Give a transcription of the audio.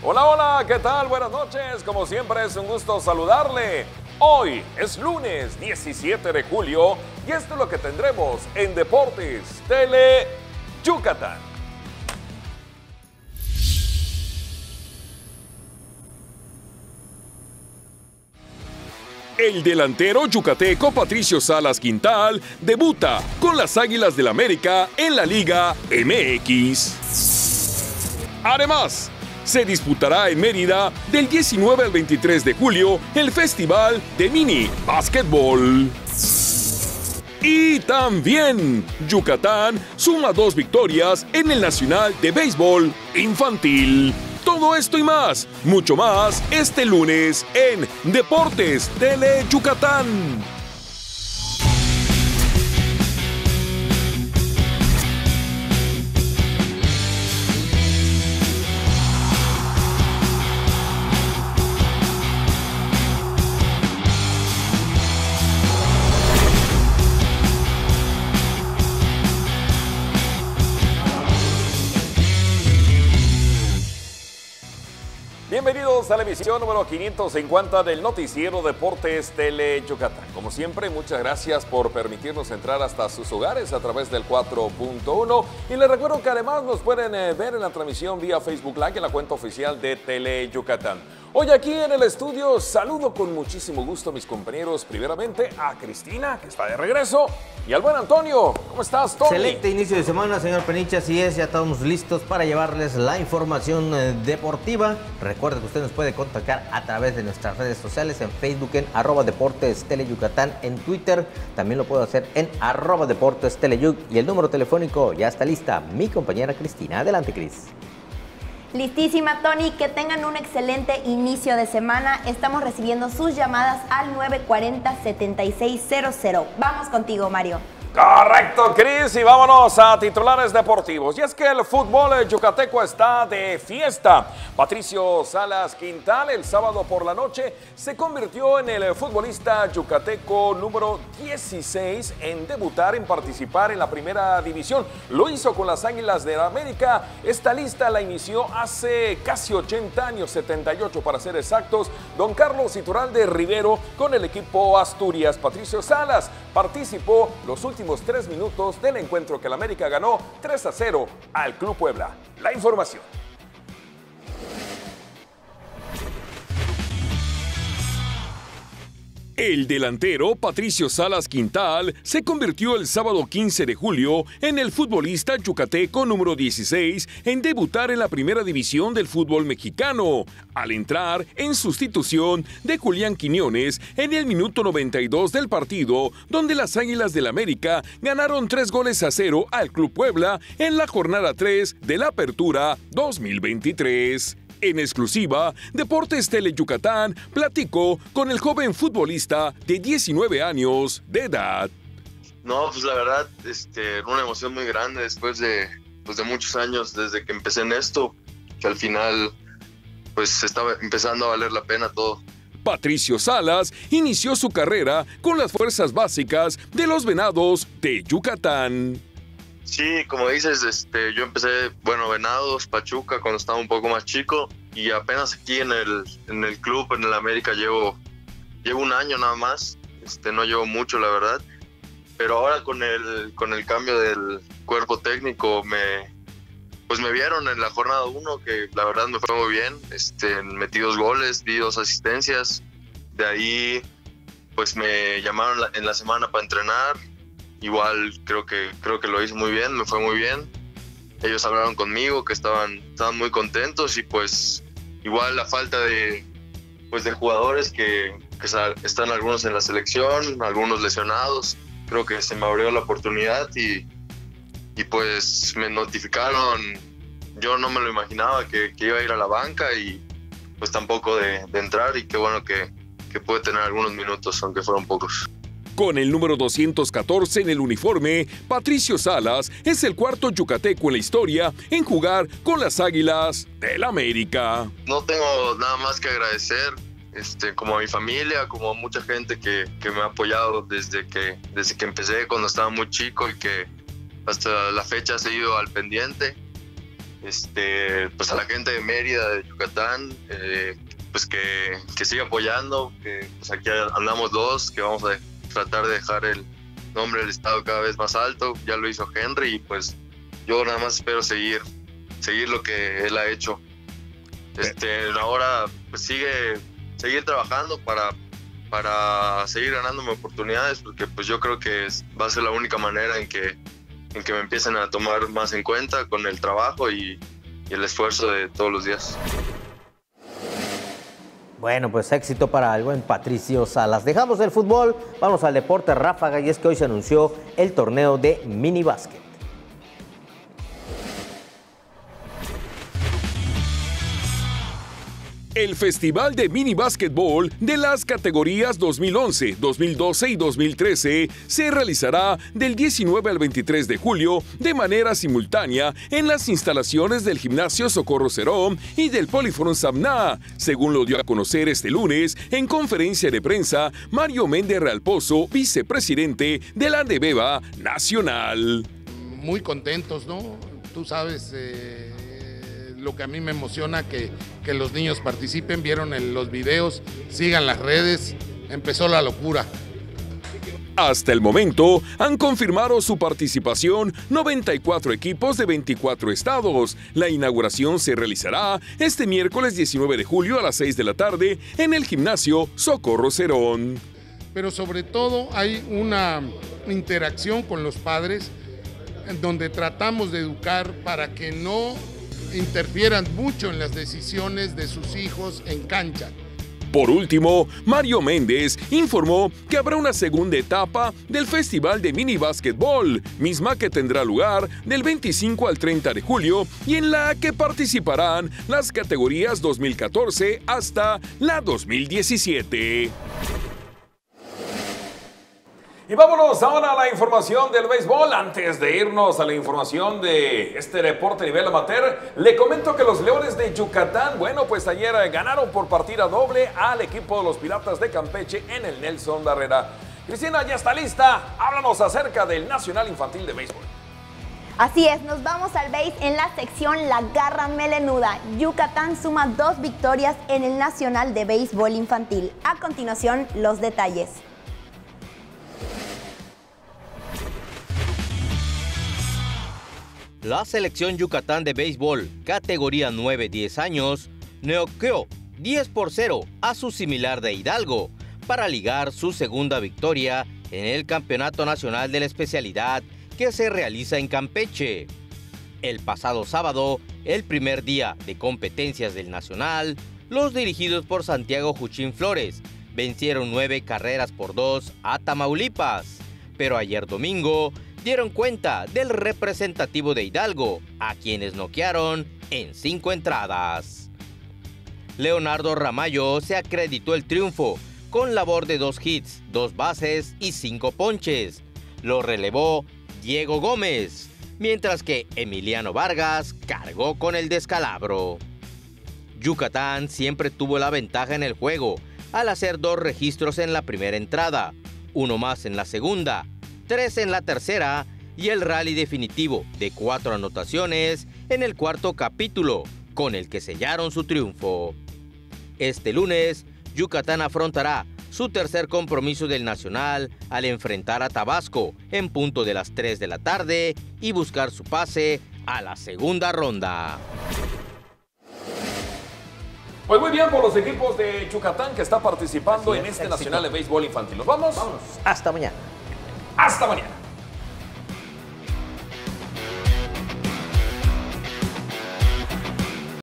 Hola, hola, ¿qué tal? Buenas noches. Como siempre es un gusto saludarle. Hoy es lunes 17 de julio y esto es lo que tendremos en Deportes Tele Yucatán. El delantero yucateco Patricio Salas Quintal debuta con las Águilas del América en la Liga MX. Además, se disputará en Mérida del 19 al 23 de julio el Festival de Mini Básquetbol. Y también Yucatán suma 2 victorias en el Nacional de Béisbol Infantil. Todo esto y más, mucho más, este lunes en Deportes Tele Yucatán. Bienvenidos a la emisión número 550 del noticiero Deportes Tele Yucatán. Como siempre, muchas gracias por permitirnos entrar hasta sus hogares a través del 4.1 y les recuerdo que además nos pueden ver en la transmisión vía Facebook Live en la cuenta oficial de Tele Yucatán. Hoy aquí en el estudio saludo con muchísimo gusto a mis compañeros, primeramente a Cristina, que está de regreso, y al buen Antonio. ¿Cómo estás, Tony? Excelente inicio de semana, señor Peniche, así es, ya estamos listos para llevarles la información deportiva. Recuerde que usted nos puede contactar a través de nuestras redes sociales, en Facebook en @DeportesTeleYucatán, en Twitter también lo puedo hacer en @DeportesTeleYuc, y el número telefónico ya está lista mi compañera Cristina. Adelante, Cris. Listísima, Tony, que tengan un excelente inicio de semana. Estamos recibiendo sus llamadas al 940-7600. Vamos contigo, Mario. Correcto, Cris, y vámonos a titulares deportivos. Y es que el fútbol yucateco está de fiesta. Patricio Salas Quintal el sábado por la noche se convirtió en el futbolista yucateco número 16 en debutar, en participar en la primera división. Lo hizo con las Águilas de América. Esta lista la inició hace casi 80 años, 78 para ser exactos, don Carlos Iturralde Rivero con el equipo Asturias. Patricio Salas participó los últimos 3 minutos del encuentro que el América ganó 3-0 al Club Puebla. La información. El delantero Patricio Salas Quintal se convirtió el sábado 15 de julio en el futbolista yucateco número 16 en debutar en la primera división del fútbol mexicano, al entrar en sustitución de Julián Quiñones en el minuto 92 del partido, donde las Águilas del América ganaron 3-0 al Club Puebla en la jornada 3 de la Apertura 2023. En exclusiva, Deportes Tele Yucatán platicó con el joven futbolista de 19 años de edad. No, pues la verdad, una emoción muy grande después de muchos años desde que empecé en esto, que al final pues estaba empezando a valer la pena todo. Patricio Salas inició su carrera con las fuerzas básicas de los Venados de Yucatán. Sí, como dices, yo empecé, Venados, Pachuca, cuando estaba un poco más chico, y apenas aquí en el club, en el América, llevo un año nada más, no llevo mucho, la verdad, pero ahora con el cambio del cuerpo técnico, me vieron en la jornada 1, que la verdad me fue muy bien, metí 2 goles, di 2 asistencias, de ahí pues me llamaron en la semana para entrenar. Igual creo que lo hice muy bien, me fue muy bien. Ellos hablaron conmigo, que estaban muy contentos, y pues igual la falta de jugadores que están algunos en la selección, algunos lesionados. Creo que se me abrió la oportunidad y pues me notificaron. Yo no me lo imaginaba que iba a ir a la banca, y pues tampoco de entrar, y qué bueno que pude tener algunos minutos, aunque fueron pocos. Con el número 214 en el uniforme, Patricio Salas es el cuarto yucateco en la historia en jugar con las Águilas del América. No tengo nada más que agradecer, como a mi familia, como a mucha gente que me ha apoyado desde que empecé, cuando estaba muy chico, y que hasta la fecha ha seguido al pendiente. Pues a la gente de Mérida, de Yucatán, pues que siga apoyando, que pues aquí andamos dos, que vamos a tratar de dejar el nombre del estado cada vez más alto. Ya lo hizo Henry y pues yo nada más espero seguir lo que él ha hecho. Ahora pues seguir trabajando para seguir ganándome oportunidades, porque pues yo creo que va a ser la única manera en que me empiecen a tomar más en cuenta con el trabajo y el esfuerzo de todos los días. Bueno, pues éxito para el buen Patricio Salas. Dejamos el fútbol, vamos al deporte ráfaga, y es que hoy se anunció el torneo de mini básquet. El Festival de Mini Básquetbol de las categorías 2011, 2012 y 2013 se realizará del 19 al 23 de julio de manera simultánea en las instalaciones del Gimnasio Socorro Cerón y del Poliforum Sabna, según lo dio a conocer este lunes en conferencia de prensa Mario Méndez Realpozo, vicepresidente de la ANDEBEBA Nacional. Muy contentos, ¿no? Tú sabes lo que a mí me emociona, que los niños participen, vieron los videos, sigan las redes, empezó la locura. Hasta el momento han confirmado su participación 94 equipos de 24 estados. La inauguración se realizará este miércoles 19 de julio a las 6 de la tarde en el Gimnasio Socorro Cerón. Pero sobre todo hay una interacción con los padres en donde tratamos de educar para que no interfieran mucho en las decisiones de sus hijos en cancha. Por último, Mario Méndez informó que habrá una segunda etapa del Festival de Mini Básquetbol, misma que tendrá lugar del 25 al 30 de julio y en la que participarán las categorías 2014 hasta la 2017. Y vámonos ahora a la información del béisbol. Antes de irnos a la información de este deporte a nivel amateur, le comento que los Leones de Yucatán, bueno, pues ayer ganaron por partida doble al equipo de los Piratas de Campeche en el Nelson Barrera. Cristina, ya está lista. Háblanos acerca del Nacional Infantil de Béisbol. Así es, nos vamos al béis en la sección La Garra Melenuda. Yucatán suma 2 victorias en el Nacional de Béisbol Infantil. A continuación, los detalles. La selección Yucatán de béisbol, categoría 9-10 años, noqueó 10-0 a su similar de Hidalgo para ligar su segunda victoria en el Campeonato Nacional de la especialidad que se realiza en Campeche. El pasado sábado, el primer día de competencias del Nacional, los dirigidos por Santiago Juchín Flores vencieron 9-2 a Tamaulipas, pero ayer domingo dieron cuenta del representativo de Hidalgo, a quienes noquearon en 5 entradas. Leonardo Ramallo se acreditó el triunfo con labor de 2 hits, 2 bases y 5 ponches. Lo relevó Diego Gómez, mientras que Emiliano Vargas cargó con el descalabro. Yucatán siempre tuvo la ventaja en el juego al hacer 2 registros en la primera entrada, 1 más en la segunda, 3 en la tercera y el rally definitivo de 4 anotaciones en el cuarto capítulo, con el que sellaron su triunfo. Este lunes, Yucatán afrontará su tercer compromiso del Nacional al enfrentar a Tabasco en punto de las 3 de la tarde y buscar su pase a la segunda ronda. Pues muy bien por los equipos de Yucatán que está participando en este Nacional de Béisbol Infantil. ¿Nos vamos? Vámonos. Hasta mañana. Hasta mañana.